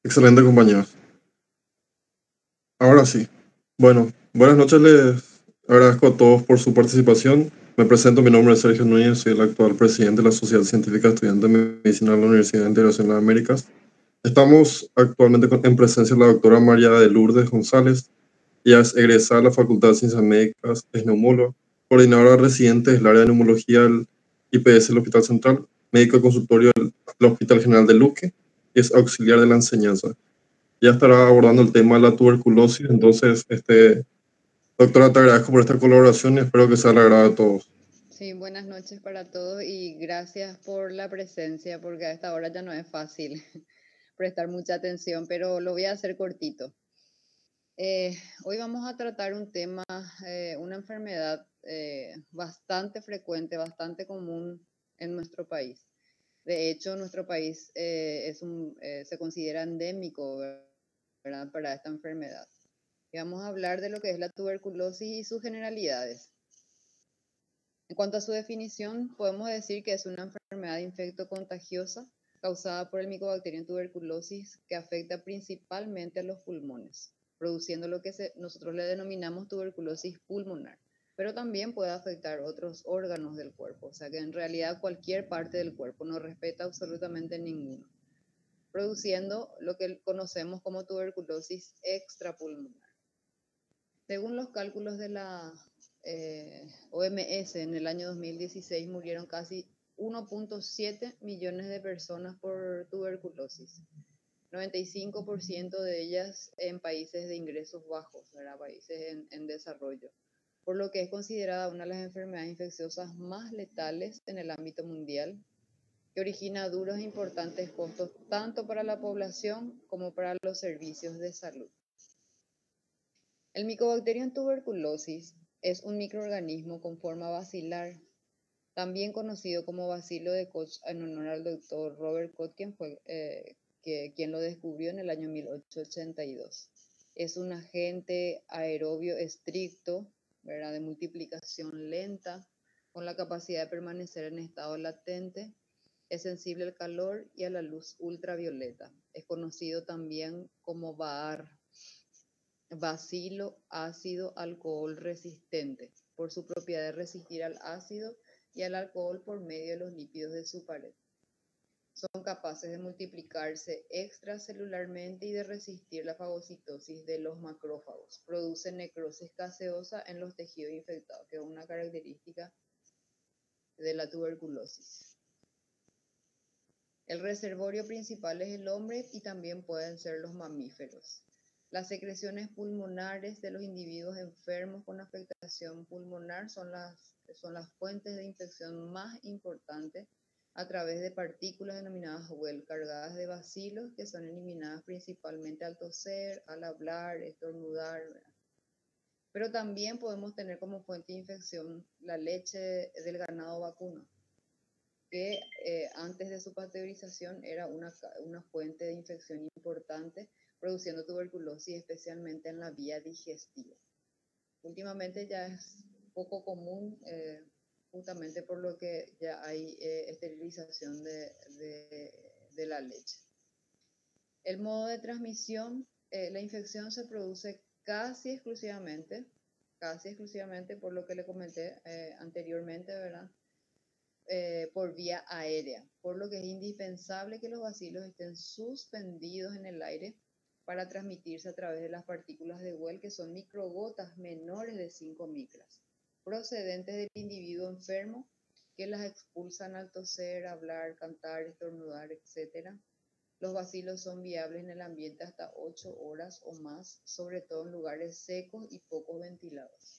Excelente compañía. Ahora sí. Bueno, buenas noches. Les agradezco a todos por su participación. Me presento, mi nombre es Sergio Núñez, soy el actual presidente de la Sociedad Científica de Estudiantes de Medicina de la Universidad de Integración de las Américas. Estamos actualmente en presencia de la doctora María de Lourdes González. Ella es egresada de la Facultad de Ciencias Médicas, es neumóloga, coordinadora residente del área de neumología del IPS del Hospital Central, médico de consultorio del Hospital General de Luque y es auxiliar de la enseñanza. Ya estará abordando el tema de la tuberculosis. Entonces, doctora, te agradezco por esta colaboración y espero que sea del agrado de todos. Sí, buenas noches para todos y gracias por la presencia, porque a esta hora ya no es fácil prestar mucha atención, pero lo voy a hacer cortito. Hoy vamos a tratar un tema, una enfermedad bastante frecuente, bastante común en nuestro país. De hecho, nuestro país se considera endémico, ¿verdad?, para esta enfermedad. Y vamos a hablar de lo que es la tuberculosis y sus generalidades. En cuanto a su definición, podemos decir que es una enfermedad infecto-contagiosa causada por el Mycobacterium tuberculosis que afecta principalmente a los pulmones, produciendo lo que nosotros le denominamos tuberculosis pulmonar, pero también puede afectar otros órganos del cuerpo, o sea que en realidad cualquier parte del cuerpo, no respeta absolutamente ninguno, produciendo lo que conocemos como tuberculosis extrapulmonar. Según los cálculos de la OMS, en el año 2016 murieron casi 1.7 millones de personas por tuberculosis, 95% de ellas en países de ingresos bajos, ¿verdad?, países en desarrollo, por lo que es considerada una de las enfermedades infecciosas más letales en el ámbito mundial, que origina duros e importantes costos tanto para la población como para los servicios de salud. El Mycobacterium tuberculosis es un microorganismo con forma bacilar, también conocido como bacilo de Koch en honor al doctor Robert Koch, quien lo descubrió en el año 1882. Es un agente aerobio estricto, ¿verdad?, de multiplicación lenta, con la capacidad de permanecer en estado latente, es sensible al calor y a la luz ultravioleta. Es conocido también como BAAR, bacilo ácido alcohol resistente, por su propiedad de resistir al ácido y al alcohol por medio de los lípidos de su pared. Son capaces de multiplicarse extracelularmente y de resistir la fagocitosis de los macrófagos. Producen necrosis gaseosa en los tejidos infectados, que es una característica de la tuberculosis. El reservorio principal es el hombre y también pueden ser los mamíferos. Las secreciones pulmonares de los individuos enfermos con afectación pulmonar son las fuentes de infección más importantes a través de partículas denominadas Well, cargadas de bacilos que son eliminadas principalmente al toser, al hablar, estornudar, ¿verdad? Pero también podemos tener como fuente de infección la leche del ganado vacuno, que antes de su pasteurización era una fuente de infección importante, produciendo tuberculosis especialmente en la vía digestiva. Últimamente ya es poco común, justamente por lo que ya hay esterilización de la leche. El modo de transmisión, la infección se produce casi exclusivamente por lo que le comenté anteriormente, ¿verdad?, por vía aérea, por lo que es indispensable que los bacilos estén suspendidos en el aire para transmitirse a través de las partículas de Well, que son microgotas menores de 5 micras, procedentes del individuo enfermo, que las expulsan al toser, hablar, cantar, estornudar, etc. Los bacilos son viables en el ambiente hasta 8 horas o más, sobre todo en lugares secos y poco ventilados.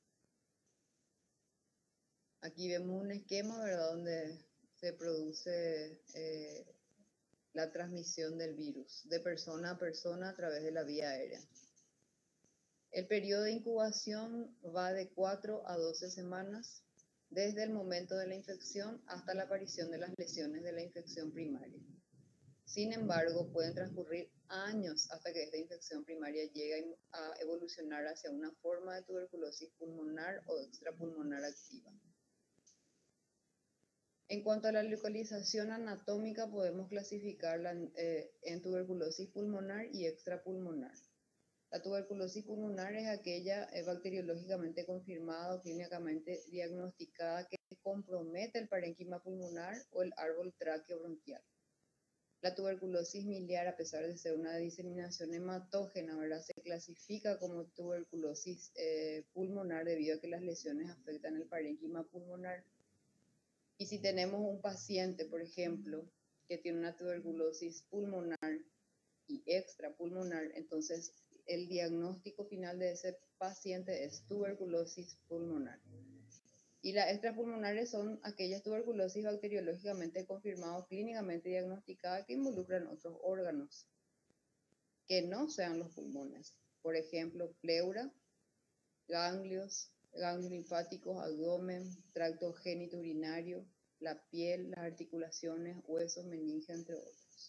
Aquí vemos un esquema, ¿verdad?, donde se produce la transmisión del virus de persona a persona a través de la vía aérea. El periodo de incubación va de 4 a 12 semanas, desde el momento de la infección hasta la aparición de las lesiones de la infección primaria. Sin embargo, pueden transcurrir años hasta que esta infección primaria llegue a evolucionar hacia una forma de tuberculosis pulmonar o extrapulmonar activa. En cuanto a la localización anatómica, podemos clasificarla en tuberculosis pulmonar y extrapulmonar. La tuberculosis pulmonar es aquella bacteriológicamente confirmada o clínicamente diagnosticada que compromete el parénquima pulmonar o el árbol tráqueo-bronquial. La tuberculosis miliar, a pesar de ser una diseminación hematógena, ¿verdad?, se clasifica como tuberculosis pulmonar debido a que las lesiones afectan el parénquima pulmonar. Y si tenemos un paciente, por ejemplo, que tiene una tuberculosis pulmonar y extrapulmonar, entonces el diagnóstico final de ese paciente es tuberculosis pulmonar. Y las extrapulmonares son aquellas tuberculosis bacteriológicamente confirmadas, clínicamente diagnosticadas, que involucran otros órganos que no sean los pulmones. Por ejemplo, pleura, ganglios linfáticos, abdomen, tracto genitourinario, la piel, las articulaciones, huesos, meninge, entre otros.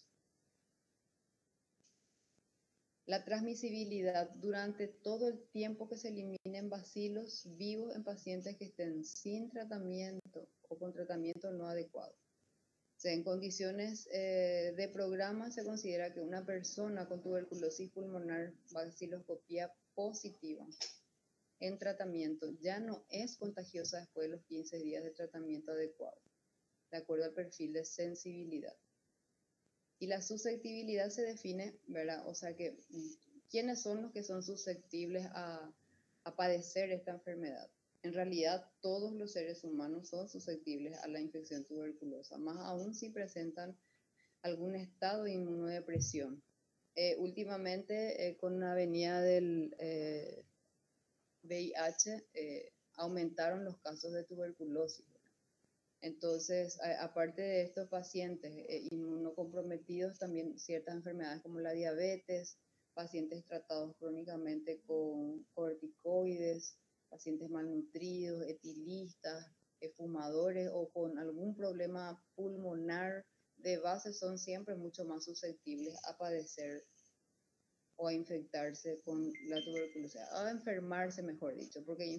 La transmisibilidad durante todo el tiempo que se eliminen bacilos vivos en pacientes que estén sin tratamiento o con tratamiento no adecuado. O sea, en condiciones de programa se considera que una persona con tuberculosis pulmonar, baciloscopía positiva en tratamiento, ya no es contagiosa después de los 15 días de tratamiento adecuado, de acuerdo al perfil de sensibilidad. Y la susceptibilidad se define, ¿verdad? O sea que, ¿quiénes son los que son susceptibles a padecer esta enfermedad? En realidad, todos los seres humanos son susceptibles a la infección tuberculosa, más aún si presentan algún estado de inmunodepresión. Últimamente, con la venida del VIH, aumentaron los casos de tuberculosis. Entonces, aparte de estos pacientes inmunocomprometidos, también ciertas enfermedades como la diabetes, pacientes tratados crónicamente con corticoides, pacientes malnutridos, etilistas, fumadores o con algún problema pulmonar de base son siempre mucho más susceptibles a padecer o a infectarse con la tuberculosis, a enfermarse, mejor dicho, porque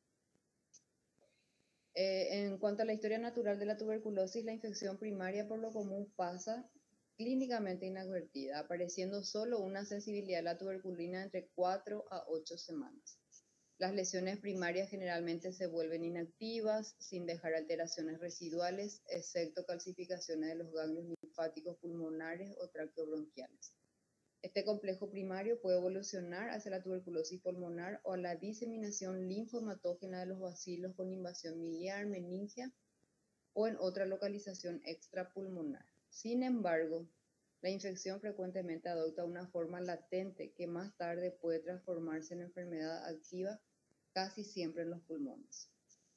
en cuanto a la historia natural de la tuberculosis, la infección primaria por lo común pasa clínicamente inadvertida, apareciendo solo una sensibilidad a la tuberculina entre 4 a 8 semanas. Las lesiones primarias generalmente se vuelven inactivas, sin dejar alteraciones residuales, excepto calcificaciones de los ganglios linfáticos pulmonares o tractobronquiales. Este complejo primario puede evolucionar hacia la tuberculosis pulmonar o a la diseminación linfohematógena de los bacilos con invasión miliar, meningia o en otra localización extrapulmonar. Sin embargo, la infección frecuentemente adopta una forma latente que más tarde puede transformarse en enfermedad activa, casi siempre en los pulmones.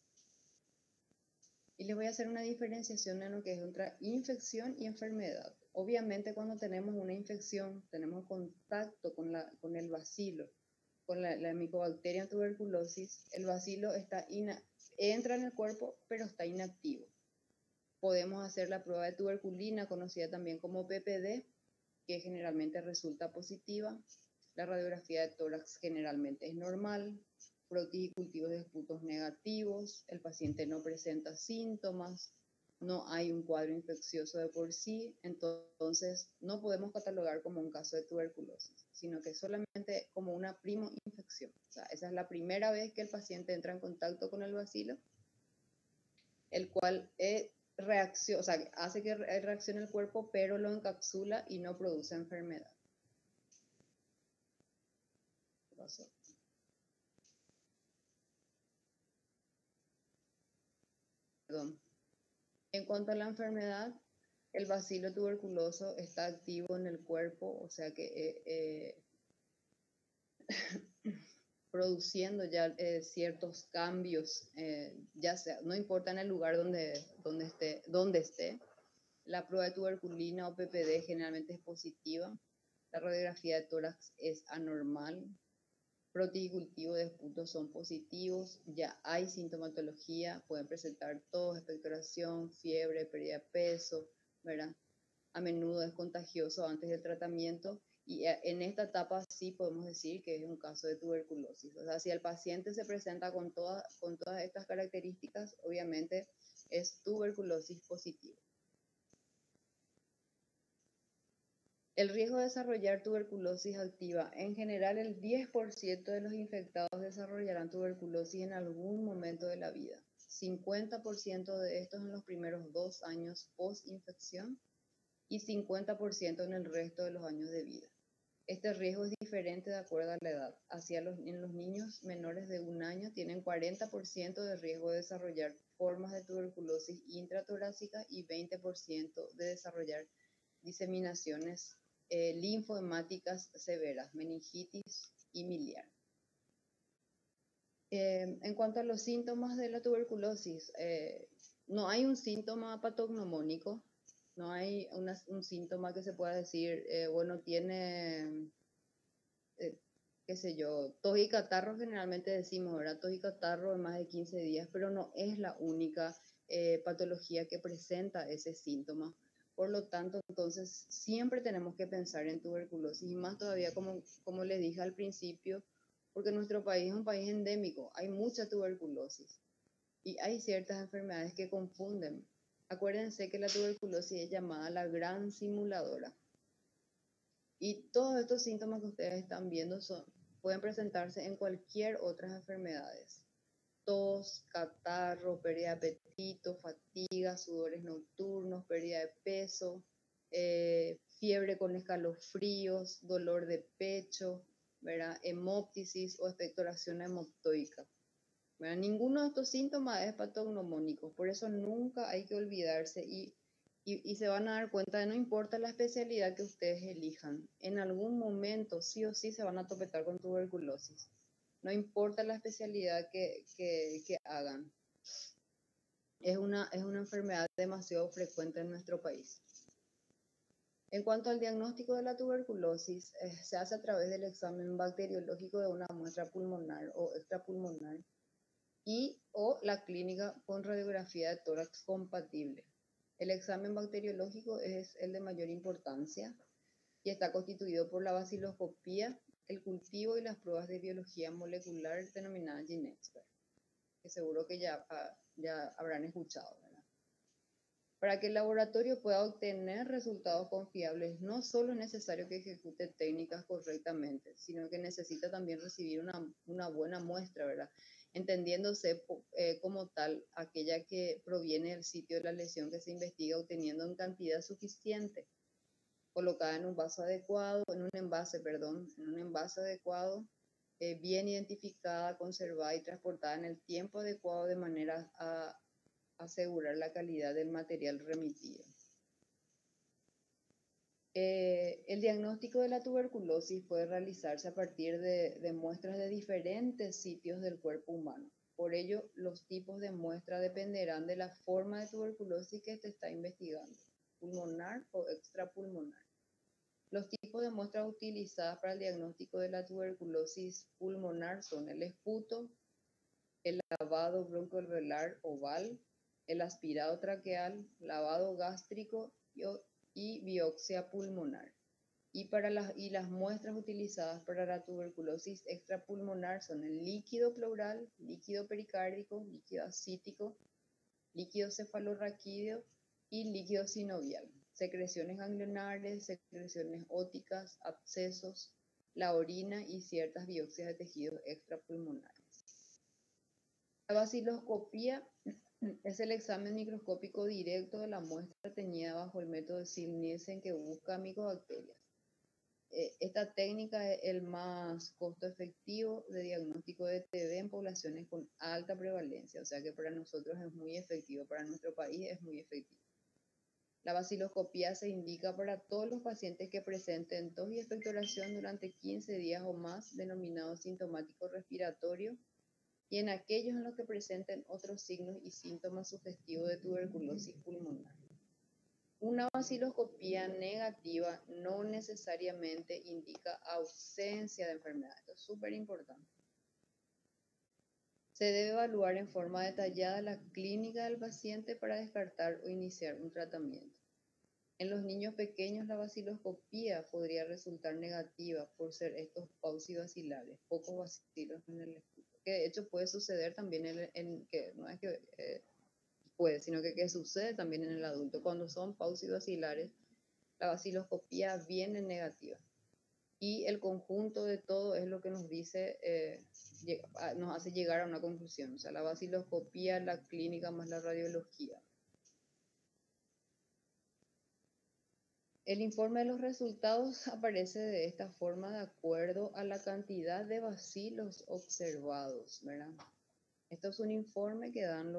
Y les voy a hacer una diferenciación en lo que es entre infección y enfermedad. Obviamente, cuando tenemos una infección, tenemos contacto con el bacilo, con la Mycobacterium tuberculosis, el bacilo entra en el cuerpo, pero está inactivo. Podemos hacer la prueba de tuberculina, conocida también como PPD, que generalmente resulta positiva. La radiografía de tórax generalmente es normal. Protis y cultivos de esputos negativos, el paciente no presenta síntomas, no hay un cuadro infeccioso de por sí, entonces no podemos catalogar como un caso de tuberculosis, sino que solamente como una primo-infección. O sea, esa es la primera vez que el paciente entra en contacto con el bacilo, el cual hace que reaccione el cuerpo, pero lo encapsula y no produce enfermedad. ¿Qué pasó? Perdón. En cuanto a la enfermedad, el bacilo tuberculoso está activo en el cuerpo, o sea que produciendo ya ciertos cambios, ya sea, no importa en el lugar donde esté. La prueba de tuberculina o PPD generalmente es positiva. La radiografía de tórax es anormal. Protis y cultivo de esputos son positivos, ya hay sintomatología, pueden presentar tos, expectoración, fiebre, pérdida de peso, ¿verdad? A menudo es contagioso antes del tratamiento y en esta etapa sí podemos decir que es un caso de tuberculosis. O sea, si el paciente se presenta con todas estas características, obviamente es tuberculosis positiva. El riesgo de desarrollar tuberculosis activa. En general, el 10% de los infectados desarrollarán tuberculosis en algún momento de la vida. 50% de estos en los primeros 2 años post-infección y 50% en el resto de los años de vida. Este riesgo es diferente de acuerdo a la edad. En los niños menores de 1 año tienen 40% de riesgo de desarrollar formas de tuberculosis intratorácica y 20% de desarrollar diseminaciones linfohemáticas severas, meningitis y miliar. En cuanto a los síntomas de la tuberculosis, no hay un síntoma patognomónico, no hay un síntoma que se pueda decir, bueno, tiene, qué sé yo, tos y catarro generalmente decimos, ¿verdad? Tos y catarro en más de 15 días, pero no es la única patología que presenta ese síntoma. Por lo tanto, entonces, siempre tenemos que pensar en tuberculosis, y más todavía, como les dije al principio, porque nuestro país es un país endémico, hay mucha tuberculosis, y hay ciertas enfermedades que confunden. Acuérdense que la tuberculosis es llamada la gran simuladora. Y todos estos síntomas que ustedes están viendo pueden presentarse en cualquier otras enfermedades. Tos, catarro, pérdida de apetito, fatiga, sudores nocturnos, pérdida de peso, fiebre con escalofríos, dolor de pecho, ¿verdad? Hemóptisis o expectoración hemoptoica. ¿Verdad? Ninguno de estos síntomas es patognomónico, por eso nunca hay que olvidarse y se van a dar cuenta de no importa la especialidad que ustedes elijan, en algún momento sí o sí se van a topar con tuberculosis. No importa la especialidad que hagan. Es una enfermedad demasiado frecuente en nuestro país. En cuanto al diagnóstico de la tuberculosis, se hace a través del examen bacteriológico de una muestra pulmonar o extrapulmonar o la clínica con radiografía de tórax compatible. El examen bacteriológico es el de mayor importancia y está constituido por la baciloscopía, el cultivo y las pruebas de biología molecular denominadas GeneXpert, que seguro que ya habrán escuchado, ¿verdad? Para que el laboratorio pueda obtener resultados confiables, no solo es necesario que ejecute técnicas correctamente, sino que necesita también recibir una buena muestra, ¿verdad? Entendiéndose como tal aquella que proviene del sitio de la lesión que se investiga, obteniendo en cantidad suficiente, colocada en un envase adecuado, bien identificada, conservada y transportada en el tiempo adecuado de manera a asegurar la calidad del material remitido. El diagnóstico de la tuberculosis puede realizarse a partir de muestras de diferentes sitios del cuerpo humano. Por ello, los tipos de muestra dependerán de la forma de tuberculosis que se está investigando, pulmonar o extrapulmonar. Los tipos de muestras utilizadas para el diagnóstico de la tuberculosis pulmonar son el esputo, el lavado broncoalveolar oval, el aspirado traqueal, lavado gástrico y biopsia pulmonar. Y las muestras utilizadas para la tuberculosis extrapulmonar son el líquido pleural, líquido pericárdico, líquido ascítico, líquido cefalorraquídeo y líquido sinovial, secreciones ganglionares, secreciones óticas, abscesos, la orina y ciertas biopsias de tejidos extrapulmonares. La baciloscopía es el examen microscópico directo de la muestra teñida bajo el método Sill-Nielsen que busca micobacterias. Esta técnica es el más costo efectivo de diagnóstico de TB en poblaciones con alta prevalencia, o sea que para nosotros es muy efectivo, para nuestro país es muy efectivo. La baciloscopía se indica para todos los pacientes que presenten tos y expectoración durante 15 días o más, denominado sintomático respiratorio, y en aquellos en los que presenten otros signos y síntomas sugestivos de tuberculosis pulmonar. Una baciloscopía negativa no necesariamente indica ausencia de enfermedad. Esto es súper importante. Se debe evaluar en forma detallada la clínica del paciente para descartar o iniciar un tratamiento. En los niños pequeños la baciloscopía podría resultar negativa por ser estos paucibacilares, pocos bacilos en el esputo, que de hecho puede suceder también puede, sino que sucede también en el adulto. Cuando son paucibacilares, la vaciloscopía viene negativa. Y el conjunto de todo es lo que nos dice, nos hace llegar a una conclusión. O sea, la vaciloscopía, la clínica más la radiología. El informe de los resultados aparece de esta forma de acuerdo a la cantidad de bacilos observados, ¿verdad? Esto es un informe que dan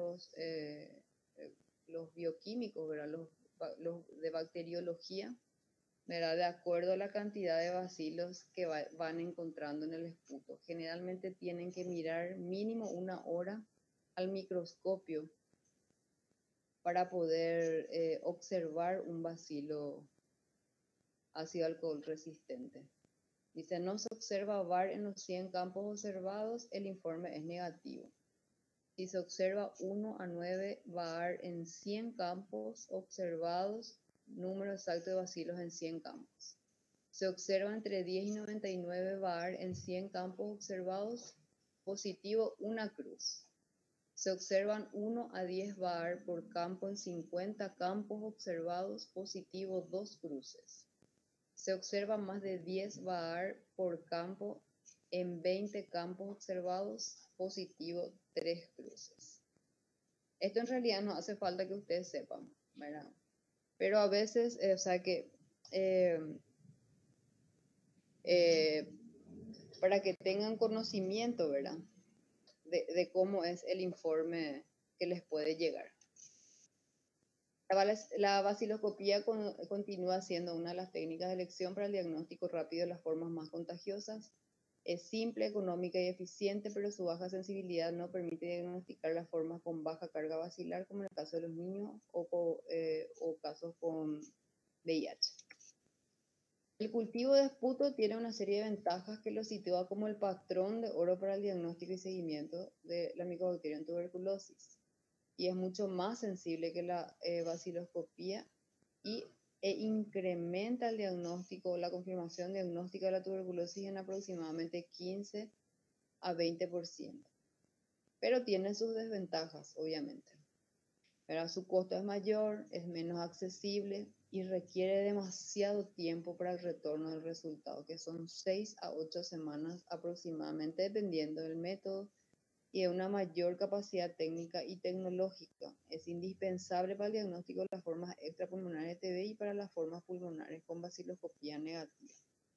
los bioquímicos, ¿verdad? Los de bacteriología, ¿verdad? De acuerdo a la cantidad de bacilos que van encontrando en el esputo. Generalmente tienen que mirar mínimo 1 hora al microscopio para poder observar un bacilo ácido alcohol resistente. Dice, no se observa VAR en los 100 campos observados, el informe es negativo. Si se observa 1 a 9 VAR en 100 campos observados, número exacto de bacilos en 100 campos. Se observa entre 10 y 99 VAR en 100 campos observados, positivo 1 cruz. Se observan 1 a 10 VAR por campo en 50 campos observados, positivo 2 cruces. Se observa más de 10 VAR por campo en 20 campos observados, positivo 3 cruces. Esto en realidad no hace falta que ustedes sepan, ¿verdad? Pero a veces, o sea que para que tengan conocimiento, ¿verdad? De cómo es el informe que les puede llegar. La vaciloscopía continúa siendo una de las técnicas de elección para el diagnóstico rápido de las formas más contagiosas. Es simple, económica y eficiente, pero su baja sensibilidad no permite diagnosticar las formas con baja carga bacilar, como en el caso de los niños o casos con VIH. El cultivo de esputo tiene una serie de ventajas que lo sitúa como el patrón de oro para el diagnóstico y seguimiento de la micobacteria en tuberculosis. Y es mucho más sensible que la vaciloscopía e incrementa el diagnóstico o la confirmación diagnóstica de la tuberculosis en aproximadamente 15 a 20%. Pero tiene sus desventajas, obviamente. Pero su costo es mayor, es menos accesible y requiere demasiado tiempo para el retorno del resultado, que son 6 a 8 semanas aproximadamente, dependiendo del método y de una mayor capacidad técnica y tecnológica. Es indispensable para el diagnóstico de las formas extrapulmonares de TB y para las formas pulmonares con vaciloscopía negativa.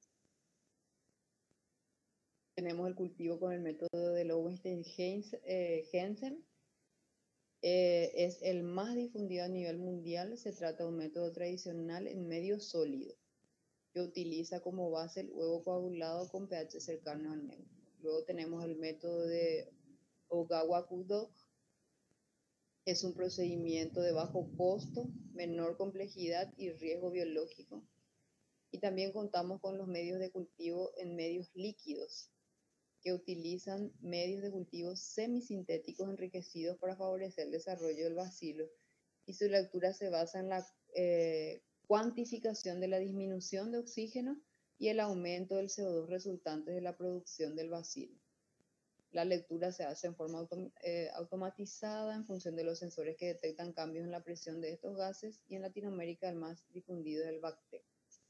Tenemos el cultivo con el método de Lowenstein-Jensen. Es el más difundido a nivel mundial. Se trata de un método tradicional en medio sólido que utiliza como base el huevo coagulado con pH cercano al neutro. Luego tenemos el método de Ogawa-Kudok. Es un procedimiento de bajo costo, menor complejidad y riesgo biológico. Y también contamos con los medios de cultivo en medios líquidos, que utilizan medios de cultivo semisintéticos enriquecidos para favorecer el desarrollo del bacilo. Y su lectura se basa en la cuantificación de la disminución de oxígeno y el aumento del CO2 resultantes de la producción del bacilo. La lectura se hace en forma automatizada en función de los sensores que detectan cambios en la presión de estos gases, y en Latinoamérica el más difundido es el Bactec.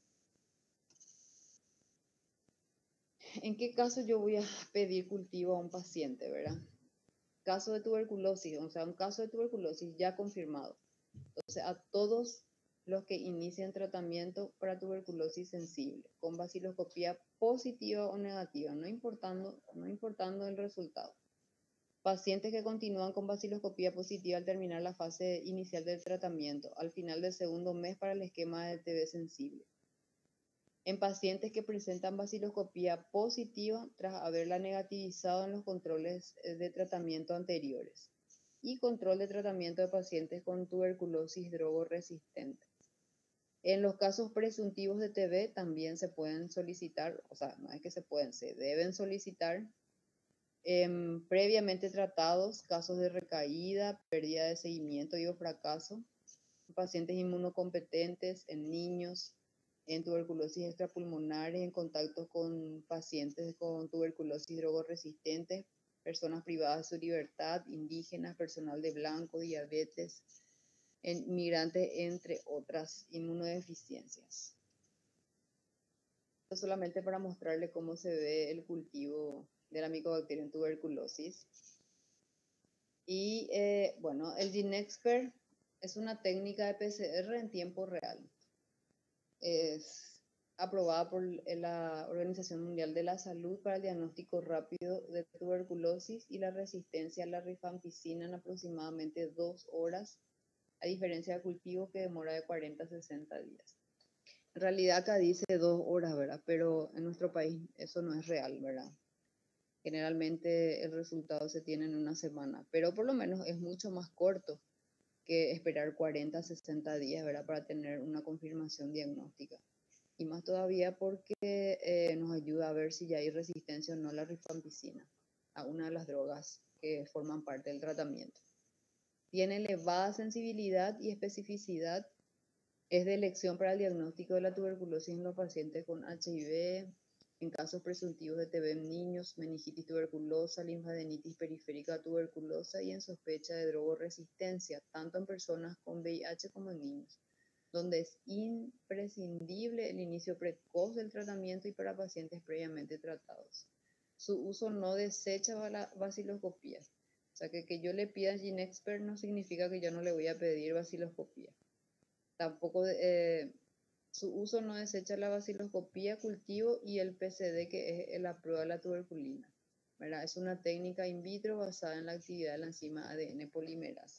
¿En qué caso yo voy a pedir cultivo a un paciente, verdad? Caso de tuberculosis, o sea, un caso de tuberculosis ya confirmado. Entonces, a todos los que inician tratamiento para tuberculosis sensible, con vaciloscopía positiva o negativa, no importando el resultado. Pacientes que continúan con vaciloscopía positiva al terminar la fase inicial del tratamiento, al final del segundo mes para el esquema de TB sensible. En pacientes que presentan vaciloscopía positiva tras haberla negativizado en los controles de tratamiento anteriores. Y control de tratamiento de pacientes con tuberculosis drogoresistente. En los casos presuntivos de TB también se pueden solicitar, o sea, no es que se pueden, se deben solicitar previamente tratados, casos de recaída, pérdida de seguimiento y o fracaso, pacientes inmunocompetentes, en niños, en tuberculosis extrapulmonares, en contacto con pacientes con tuberculosis drogoresistente, personas privadas de su libertad, indígenas, personal de blanco, diabetes, migrantes, entre otras inmunodeficiencias. Esto solamente para mostrarle cómo se ve el cultivo de la Mycobacterium tuberculosis. Y bueno, el GeneXpert es una técnica de PCR en tiempo real. Es aprobada por la Organización Mundial de la Salud para el diagnóstico rápido de tuberculosis y la resistencia a la rifampicina en aproximadamente 2 horas, a diferencia de cultivos que demora de 40 a 60 días. En realidad acá dice 2 horas, ¿verdad? Pero en nuestro país eso no es real, ¿verdad? Generalmente el resultado se tiene en una semana, pero por lo menos es mucho más corto que esperar 40 a 60 días, ¿verdad? Para tener una confirmación diagnóstica. Y más todavía porque nos ayuda a ver si ya hay resistencia o no a la rifampicina, a una de las drogas que forman parte del tratamiento. Tiene elevada sensibilidad y especificidad. Es de elección para el diagnóstico de la tuberculosis en los pacientes con HIV, en casos presuntivos de TB en niños, meningitis tuberculosa, linfadenitis periférica tuberculosa y en sospecha de drogoresistencia, tanto en personas con VIH como en niños, donde es imprescindible el inicio precoz del tratamiento y para pacientes previamente tratados. Su uso no desecha la vaciloscopía. O sea, que yo le pida GeneXpert no significa que yo no le voy a pedir vaciloscopía. Tampoco su uso no desecha la vaciloscopía, cultivo y el PCD, que es la prueba de la tuberculina, ¿verdad? Es una técnica in vitro basada en la actividad de la enzima ADN polimerasa.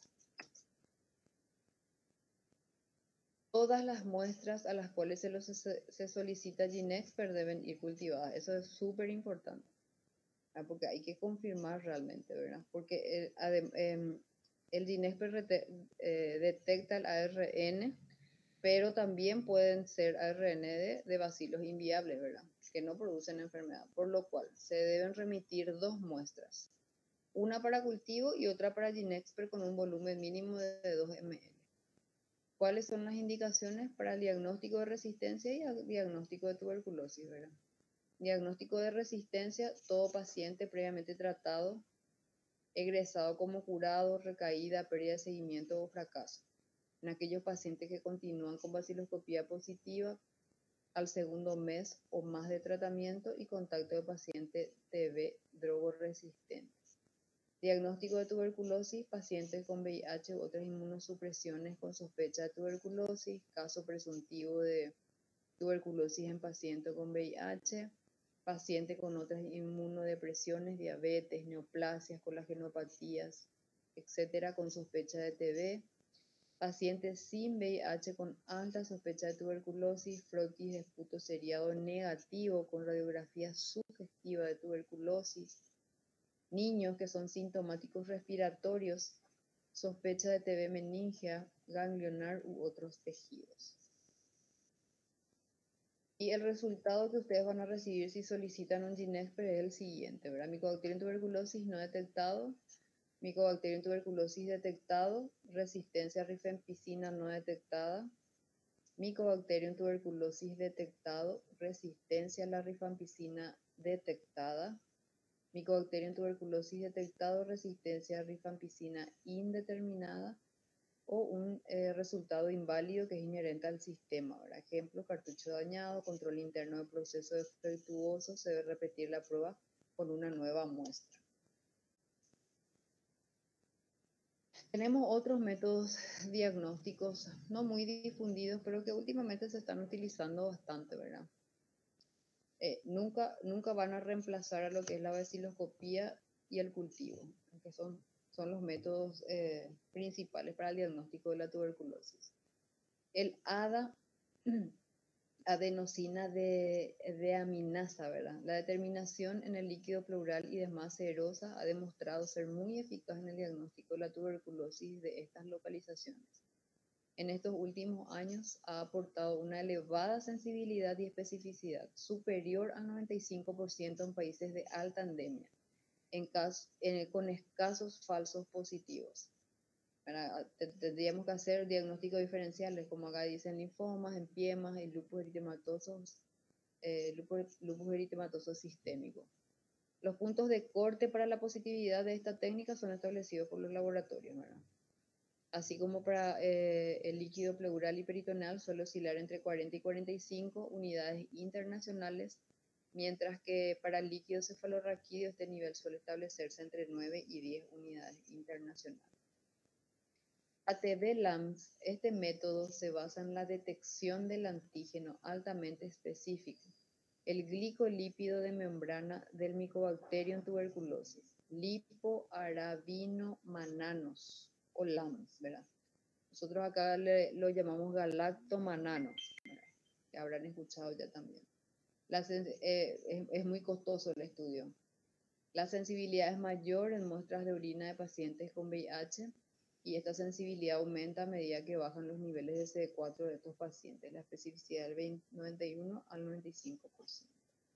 Todas las muestras a las cuales se solicita GeneXpert deben ir cultivadas. Eso es súper importante, ¿verdad? Porque hay que confirmar realmente, ¿verdad? Porque el GeneXpert detecta el ARN, pero también pueden ser ARN de bacilos inviables, ¿verdad? Que no producen enfermedad, por lo cual se deben remitir 2 muestras, una para cultivo y otra para GeneXpert con un volumen mínimo de 2 ml. ¿Cuáles son las indicaciones para el diagnóstico de resistencia y el diagnóstico de tuberculosis, ¿verdad? Diagnóstico de resistencia: todo paciente previamente tratado, egresado como curado, recaída, pérdida de seguimiento o fracaso. En aquellos pacientes que continúan con vaciloscopía positiva al segundo mes o más de tratamiento y contacto de paciente TB drogoresistente. Diagnóstico de tuberculosis: pacientes con VIH u otras inmunosupresiones con sospecha de tuberculosis, caso presuntivo de tuberculosis en paciente con VIH, paciente con otras inmunodepresiones, diabetes, neoplasias, colagenopatías, etcétera, con sospecha de TB. Pacientes sin VIH con alta sospecha de tuberculosis, frotis de esputo seriado negativo con radiografía sugestiva de tuberculosis. Niños que son sintomáticos respiratorios, sospecha de TB meningea, ganglionar u otros tejidos. Y el resultado que ustedes van a recibir si solicitan un GeneXpert es el siguiente, ¿verdad? Mycobacterium tuberculosis no detectado, Mycobacterium tuberculosis detectado, resistencia a rifampicina no detectada, Mycobacterium tuberculosis detectado, resistencia a la rifampicina detectada, Mycobacterium tuberculosis detectado, resistencia a rifampicina indeterminada, o un resultado inválido que es inherente al sistema, ¿verdad? Ejemplo: cartucho dañado, control interno de proceso defectuoso, se debe repetir la prueba con una nueva muestra. Tenemos otros métodos diagnósticos no muy difundidos, pero que últimamente se están utilizando bastante, ¿verdad? Nunca van a reemplazar a lo que es la vaciloscopía y el cultivo, que son los métodos principales para el diagnóstico de la tuberculosis. El ADA, adenosina deaminasa, ¿verdad? La determinación en el líquido pleural y demás serosa ha demostrado ser muy eficaz en el diagnóstico de la tuberculosis de estas localizaciones. En estos últimos años ha aportado una elevada sensibilidad y especificidad, superior al 95% en países de alta endemia, con escasos falsos positivos. Tendríamos que hacer diagnósticos diferenciales, como acá dicen: linfomas, empiemas y lupus eritematoso sistémico. Los puntos de corte para la positividad de esta técnica son establecidos por los laboratorios, ¿verdad? Así como para el líquido pleural y peritoneal suele oscilar entre 40 y 45 unidades internacionales, mientras que para el líquido cefalorraquídeo este nivel suele establecerse entre 9 y 10 unidades internacionales. ATV-LAMS, este método se basa en la detección del antígeno altamente específico, el glicolípido de membrana del Mycobacterium tuberculosis, lipoarabinomannanos, o LAMS, ¿verdad? Nosotros acá lo llamamos galactomananos, ¿verdad? Que habrán escuchado ya también. Es muy costoso el estudio. La sensibilidad es mayor en muestras de orina de pacientes con VIH y esta sensibilidad aumenta a medida que bajan los niveles de CD4 de estos pacientes, la especificidad del 91 al 95%.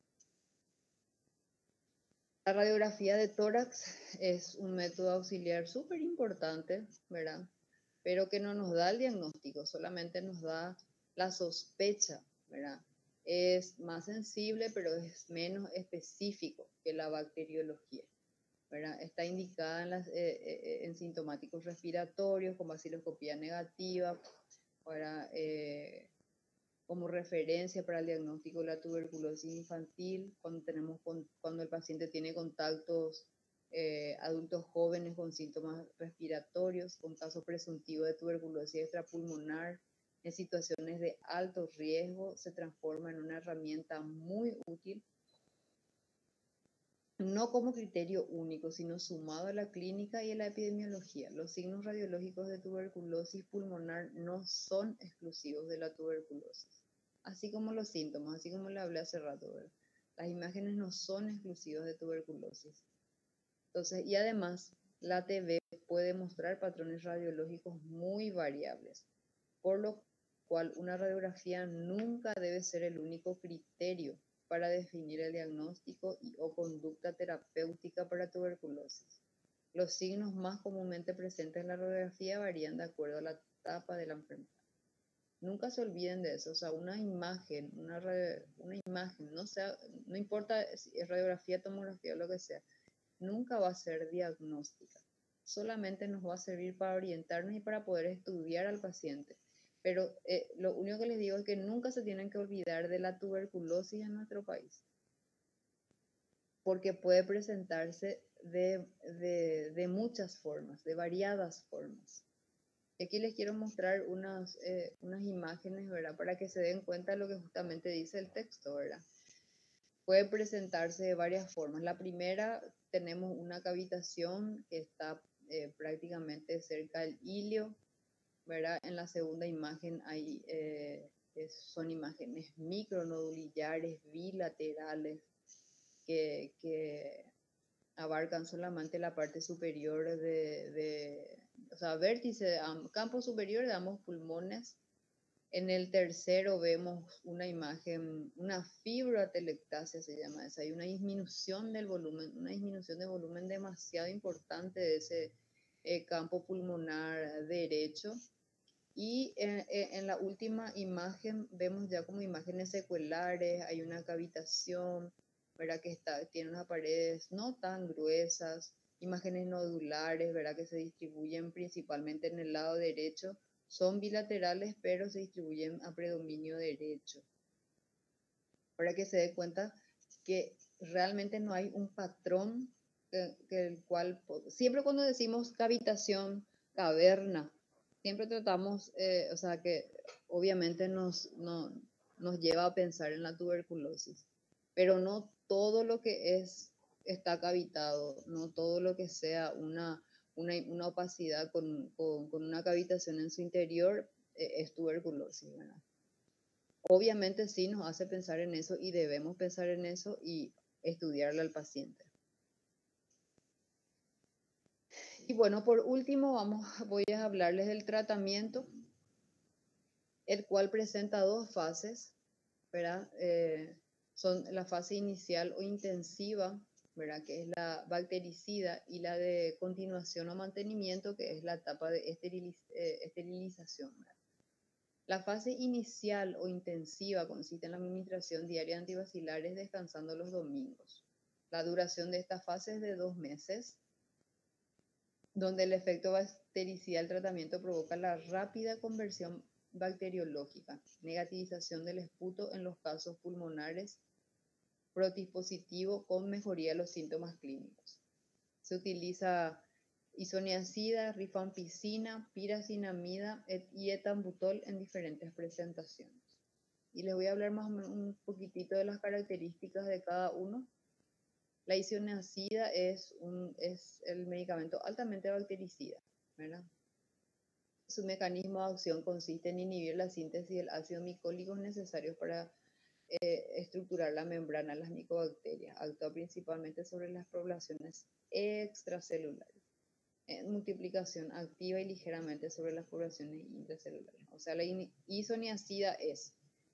La radiografía de tórax es un método auxiliar súper importante, ¿verdad? Pero que no nos da el diagnóstico, solamente nos da la sospecha, ¿verdad? Es más sensible, pero es menos específico que la bacteriología, ¿verdad? Está indicada en sintomáticos respiratorios, como osciloscopía negativa, para, como referencia para el diagnóstico de la tuberculosis infantil, cuando el paciente tiene contactos adultos jóvenes con síntomas respiratorios, con caso presuntivo de tuberculosis extrapulmonar, en situaciones de alto riesgo, se transforma en una herramienta muy útil, no como criterio único, sino sumado a la clínica y a la epidemiología. Los signos radiológicos de tuberculosis pulmonar no son exclusivos de la tuberculosis, así como los síntomas, así como le hablé hace rato, ¿verdad? Las imágenes no son exclusivas de tuberculosis. Entonces, y además, la TB puede mostrar patrones radiológicos muy variables, por lo cual una radiografía nunca debe ser el único criterio para definir el diagnóstico o conducta terapéutica para tuberculosis. Los signos más comúnmente presentes en la radiografía varían de acuerdo a la etapa de la enfermedad. Nunca se olviden de eso, o sea, una imagen, no importa si es radiografía, tomografía o lo que sea, nunca va a ser diagnóstica. Solamente nos va a servir para orientarnos y para poder estudiar al paciente. Pero lo único que les digo es que nunca se tienen que olvidar de la tuberculosis en nuestro país, porque puede presentarse de muchas formas, de variadas formas. Aquí les quiero mostrar unas imágenes, ¿verdad? Para que se den cuenta de lo que justamente dice el texto, ¿verdad? Puede presentarse de varias formas. La primera, tenemos una cavitación que está prácticamente cerca del ilio, ¿verdad? En la segunda imagen son imágenes micronodulillares bilaterales que abarcan solamente la parte superior o sea, vértice, campo superior de ambos pulmones. En el tercero vemos una imagen, una fibroatelectasia se llama esa, hay una disminución del volumen, demasiado importante de ese campo pulmonar derecho. Y en la última imagen vemos ya como imágenes secuelares, hay una cavitación, ¿verdad? Tiene unas paredes no tan gruesas, imágenes nodulares, ¿verdad? Que se distribuyen principalmente en el lado derecho, son bilaterales pero se distribuyen a predominio derecho. Para que se dé cuenta que realmente no hay un patrón el cual, siempre cuando decimos cavitación, caverna, siempre tratamos, o sea, que obviamente nos lleva a pensar en la tuberculosis, pero no todo lo que está cavitado, no todo lo que sea una opacidad con una cavitación en su interior es tuberculosis, ¿verdad? Obviamente sí nos hace pensar en eso y debemos pensar en eso y estudiarle al paciente. Y bueno, por último voy a hablarles del tratamiento, el cual presenta dos fases, ¿verdad? Son la fase inicial o intensiva, ¿verdad? Que es la bactericida, y la de continuación o mantenimiento, que es la etapa de esterilización, ¿verdad? La fase inicial o intensiva consiste en la administración diaria de antibacilares descansando los domingos. La duración de esta fase es de 2 meses, donde el efecto bactericida del tratamiento provoca la rápida conversión bacteriológica, negativización del esputo en los casos pulmonares, protispositivo con mejoría de los síntomas clínicos. Se utiliza isoniazida, rifampicina, piracinamida y etambutol en diferentes presentaciones. Y les voy a hablar más o menos un poquitito de las características de cada uno. La isoniazida es el medicamento altamente bactericida, ¿verdad? Su mecanismo de acción consiste en inhibir la síntesis del ácido micólico necesario para estructurar la membrana de las micobacterias. Actúa principalmente sobre las poblaciones extracelulares. En multiplicación activa y ligeramente sobre las poblaciones intracelulares. O sea, la isoniazida es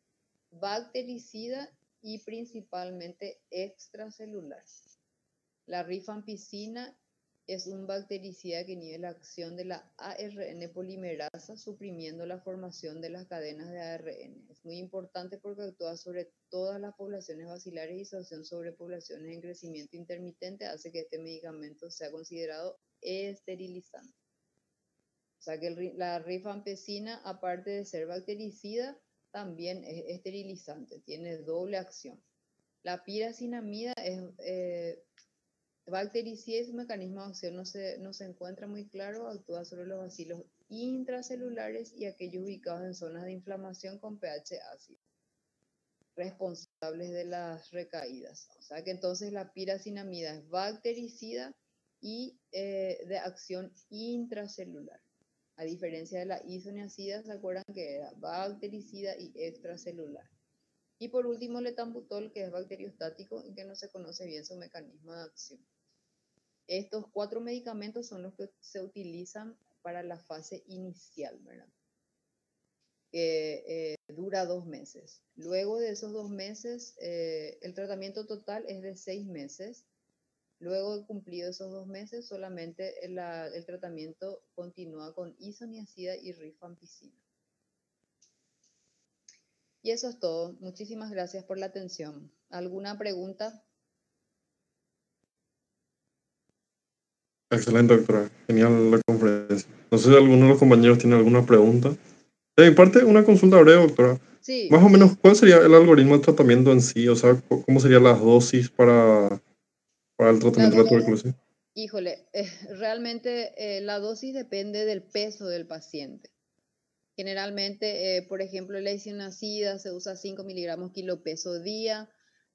bactericida y principalmente extracelular. La rifampicina es un bactericida que inhibe la acción de la ARN polimerasa, suprimiendo la formación de las cadenas de ARN. Es muy importante porque actúa sobre todas las poblaciones bacilares y su acción sobre poblaciones en crecimiento intermitente hace que este medicamento sea considerado esterilizante. O sea que la rifampicina, aparte de ser bactericida, también es esterilizante, tiene doble acción. La piracinamida es bactericida y su mecanismo de acción no se encuentra muy claro, actúa sobre los bacilos intracelulares y aquellos ubicados en zonas de inflamación con pH ácido, responsables de las recaídas. O sea que entonces la piracinamida es bactericida y de acción intracelular. A diferencia de la isoniazida, ¿se acuerdan que era bactericida y extracelular? Y por último, el etambutol, que es bacteriostático y que no se conoce bien su mecanismo de acción. Estos 4 medicamentos son los que se utilizan para la fase inicial, ¿verdad? Que dura 2 meses. Luego de esos 2 meses, el tratamiento total es de 6 meses. Luego de cumplido esos 2 meses, solamente el tratamiento continúa con isoniazida y rifampicina. Y eso es todo. Muchísimas gracias por la atención. ¿Alguna pregunta? Excelente, doctora. Genial la conferencia. No sé si alguno de los compañeros tiene alguna pregunta. De mi parte, una consulta breve, doctora. Sí, Más o menos, sí. ¿cuál sería el algoritmo de tratamiento en sí? O sea, ¿cómo serían las dosis para el La tratamiento de la tuberculosis? Híjole, realmente la dosis depende del peso del paciente. Generalmente, por ejemplo, la isoniazida se usa 5 miligramos kilo peso día.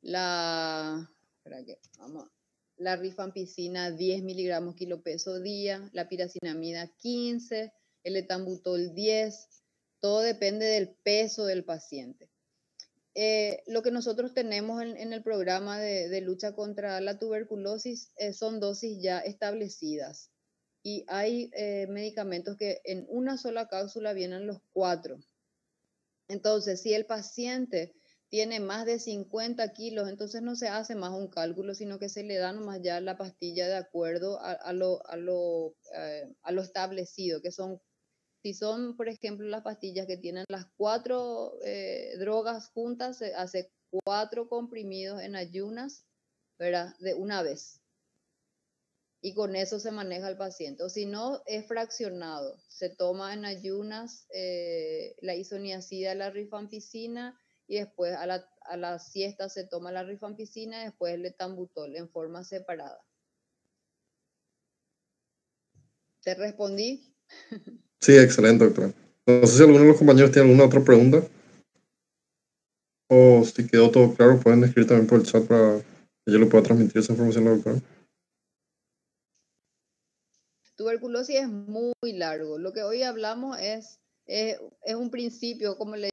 La rifampicina 10 miligramos kilo peso día. La piracinamida 15. El etambutol 10. Todo depende del peso del paciente. Lo que nosotros tenemos en el programa de lucha contra la tuberculosis son dosis ya establecidas. Y hay medicamentos que en una sola cápsula vienen los 4. Entonces, si el paciente tiene más de 50 kilos, entonces no se hace más un cálculo, sino que se le da nomás ya la pastilla de acuerdo a lo establecido, que son, si son, por ejemplo, las pastillas que tienen las 4 drogas juntas, se hace 4 comprimidos en ayunas, ¿verdad? De una vez. Y con eso se maneja el paciente. O si no, es fraccionado. Se toma en ayunas la isoniazida, la rifampicina, y después a la siesta se toma la rifampicina y después el etambutol en forma separada. ¿Te respondí? Sí, excelente, doctora. No sé si alguno de los compañeros tiene alguna otra pregunta. O si quedó todo claro, pueden escribir también por el chat para que yo le pueda transmitir esa información a la doctora. Tuberculosis es muy largo. Lo que hoy hablamos es un principio, como le